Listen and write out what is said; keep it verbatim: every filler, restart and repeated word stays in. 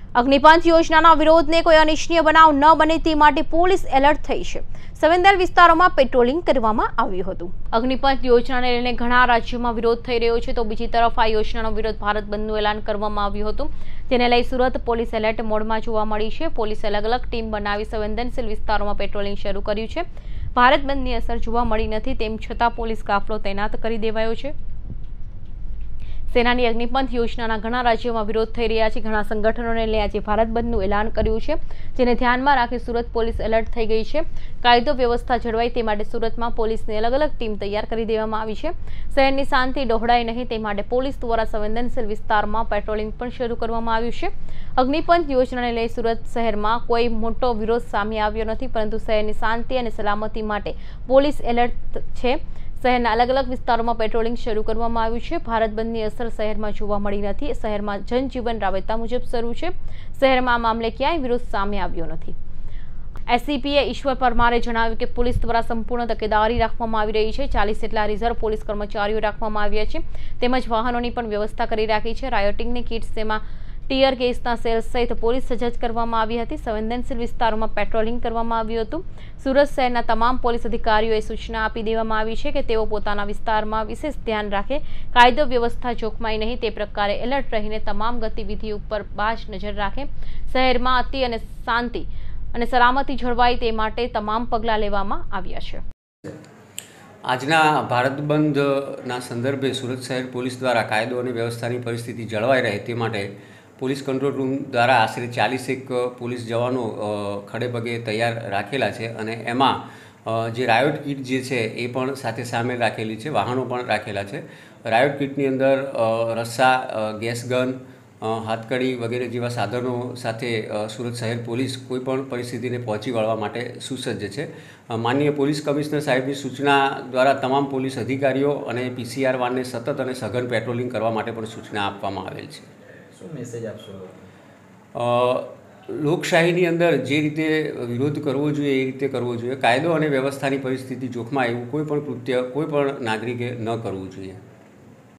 અગ્નિપંથ યોજનાના વિરોધને કોઈ અનિચ્છનીય બનાવ ન બને તે માટે પોલીસ એલર્ટ થઈ છે. સંવેદનશીલ વિસ્તારોમાં પેટ્રોલિંગ કરવામાં આવ્યું હતું. અગ્નિપંથ યોજનાને લઈને ઘણા રાજ્યોમાં વિરોધ થઈ રહ્યો છે, તો બીજી તરફ આ યોજનાનો વિરોધ ભારત બંધનું એલાન કરવામાં આવ્યું હતું. તેને લઈ સુરત પોલીસ એલર્ટ મોડમાં જોવા મળી છે. પોલીસે અલગ અલગ ટીમ બનાવી સંવેદનશીલ વિસ્તારોમાં પેટ્રોલિંગ શરૂ કર્યું છે. ભારત બંધની અસર જોવા મળી નથી, તેમ છતાં પોલીસ કાફલો તૈનાત કરી દેવાયો છે. સેનાની અગ્નિપંથ યોજનાના ઘણા રાજ્યોમાં વિરોધ થઈ રહ્યા છે. ઘણા સંગઠનોને લઈ આજે ભારત બંધનું એલાન કર્યું છે, જેને ધ્યાનમાં રાખી સુરત પોલીસ એલર્ટ થઈ ગઈ છે. કાયદો વ્યવસ્થા જળવાય તે માટે સુરતમાં પોલીસની અલગ અલગ ટીમ તૈયાર કરી દેવામાં આવી છે. શહેરની શાંતિ ડહોળાય નહીં તે માટે પોલીસ દ્વારા સંવેદનશીલ વિસ્તારમાં પેટ્રોલિંગ પણ શરૂ કરવામાં આવ્યું છે. અગ્નિપંથ યોજનાને લઈ સુરત શહેરમાં કોઈ મોટો વિરોધ સામે આવ્યો નથી, પરંતુ શહેરની શાંતિ અને સલામતી માટે પોલીસ એલર્ટ છે. શહેરના અલગ અલગ વિસ્તારોમાં પેટ્રોલિંગ શરૂ કરવામાં આવ્યું છે. ભારત બંધની અસર શહેરમાં જોવા મળી નથી. શહેરમાં જનજીવન રાબેતા મુજબ શરૂ છે. શહેરમાં આ મામલે ક્યાંય વિરોધ સામે આવ્યો નથી. એસસીપીએ ઈશ્વર પરમારે જણાવ્યું કે પોલીસ દ્વારા સંપૂર્ણ તકેદારી રાખવામાં આવી રહી છે. ચાલીસ જેટલા રિઝર્વ પોલીસ કર્મચારીઓ રાખવામાં આવ્યા છે, તેમજ વાહનોની પણ વ્યવસ્થા કરી રાખી છે. રાયોટિંગની કિટ્સ તેમાં ટીયર ગેસના સેલ્સ સહિત પોલીસ સજ્જ કરવામાં આવી હતી. સંવેદનશીલ વિસ્તારોમાં પેટ્રોલિંગ કરવામાં આવ્યું હતું. સુરત શહેરના તમામ પોલીસ અધિકારીઓએ સૂચના આપી દેવામાં આવી છે કે તેઓ પોતાના વિસ્તારમાં વિશેષ ધ્યાન રાખે, કાયદો વ્યવસ્થા જોખમાય નહીં તે પ્રકારે એલર્ટ રહીને તમામ ગતિવિધિ ઉપર બાજ નજર રાખે. શહેરમાં અતિ અને શાંતિ અને સલામતી જળવાય તે માટે તમામ પગલાં લેવામાં આવ્યા છે. આજના ભારત બંધના સંદર્ભે સુરત શહેર પોલીસ દ્વારા કાયદો અને વ્યવસ્થાની પરિસ્થિતિ જળવાઈ રહે તે માટે પોલીસ કંટ્રોલ રૂમ દ્વારા આશરે ચાલીસેક પોલીસ જવાનો ખડે પગે તૈયાર રાખેલા છે, અને એમાં જે રાયોટ કિટ જે છે એ પણ સાથે સામેલ રાખેલી છે. વાહનો પણ રાખેલા છે. રાયોટ કિટની અંદર રસ્સા, ગેસ ગન, હાથકડી વગેરે જેવા સાધનો સાથે સુરત શહેર પોલીસ કોઈપણ પરિસ્થિતિને પહોંચી વળવા માટે સુસજ્જ છે. માનનીય પોલીસ કમિશનર સાહેબની સૂચના દ્વારા તમામ પોલીસ અધિકારીઓ અને પીસીઆર વાનને સતત અને સઘન પેટ્રોલિંગ કરવા માટે પણ સૂચના આપવામાં આવેલ છે. શું મેસેજ આપશો? લોકશાહીની અંદર જે રીતે વિરોધ કરવો જોઈએ એ રીતે કરવો જોઈએ. કાયદો અને વ્યવસ્થાની પરિસ્થિતિ જોખમાય એવું કોઈ પણ કૃત્ય કોઈ પણ નાગરિકે ન કરવું જોઈએ.